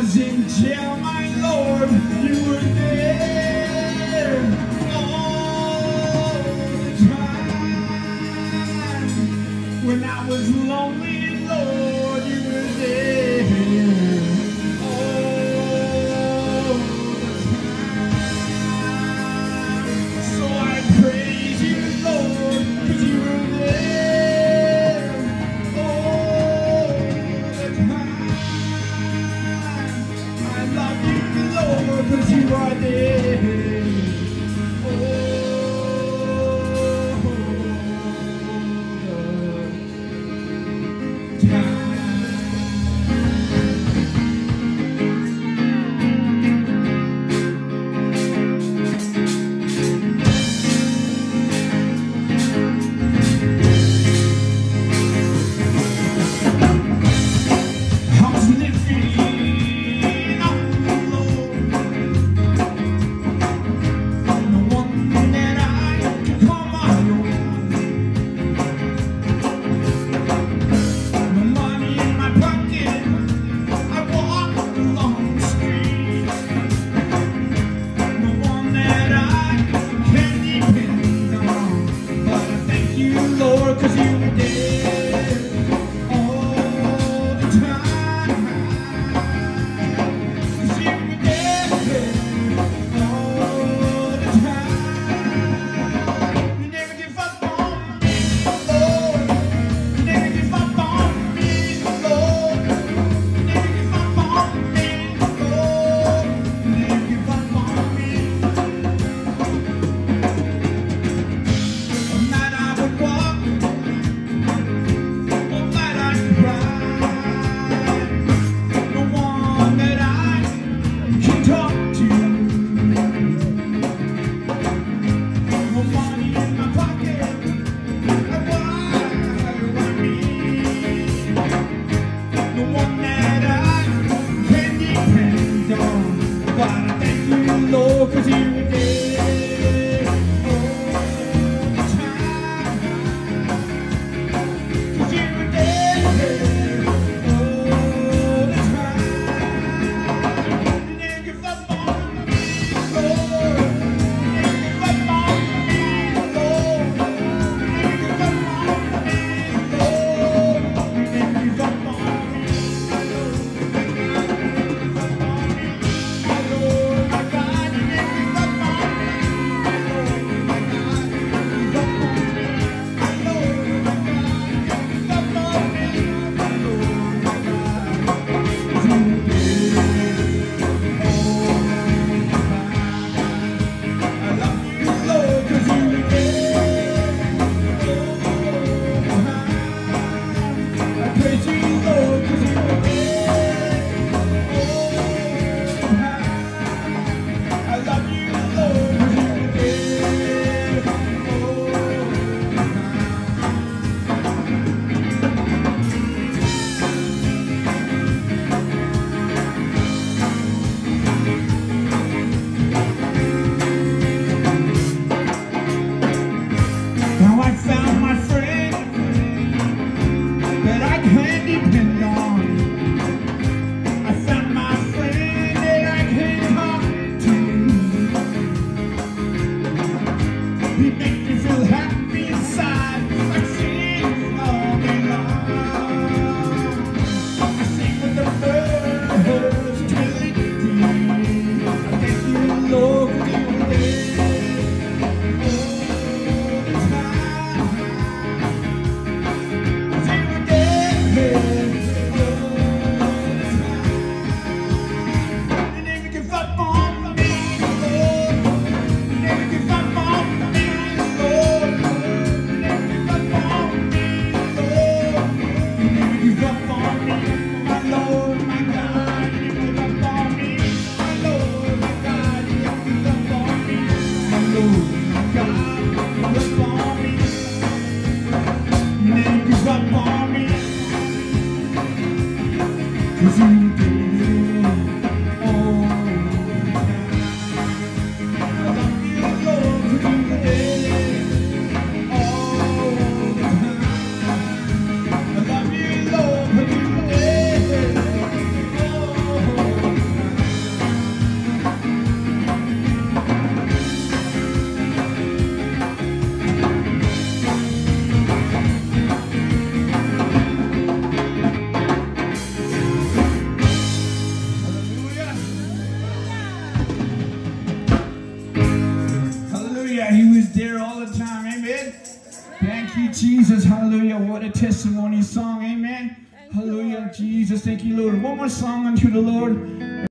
was in jail, my Lord, you were there all the time. When I was lonely, Lord, you were there all the time. So I praise you, Lord, because you were there all the time. I love you, Lord, because you are there all the time. I was living on the low, the one that I could call my own. No money in my pocket, I walked along the street. No one that I can depend on, but I thank you, Lord, 'cause you were there all the time. 'Cause you were there all the time. You never give up on me, Lord. You never give up on me, Lord. You never give up on me, Lord. You never give up on me. All night I would walk, all night I cried. No one that I can talk to. No money in my pocket. I need. No one that I can depend on. But I thank you, Lord, 'cause you were there all the time. 'Cause you were there all the time. You never give up on me, Lord. You never give up on me, Lord. You never give up on me, Lord. You never give up on me, Lord. My Lord, my God, you never give up on me, Lord. My God, you never give up on me. My Lord, my God, you never give up on me. My Lord, my God, 'cause you were there all the time. I love you, Lord, 'cause you were there all the time. I praise you, Lord, 'cause you were there all the time. I love you, Lord, 'cause you were there all the Now I found my friend that I can depend on. I found my friend that I can talk to. He makes me feel happy inside. I sing all day long. I sing with the birds trilling free. I thank you, Lord, 'cause you were there all the time. 'Cause you were there Thank you, Jesus. Hallelujah. What a testimony song. Amen. Hallelujah. Jesus. Thank you, Lord. One more song unto the Lord.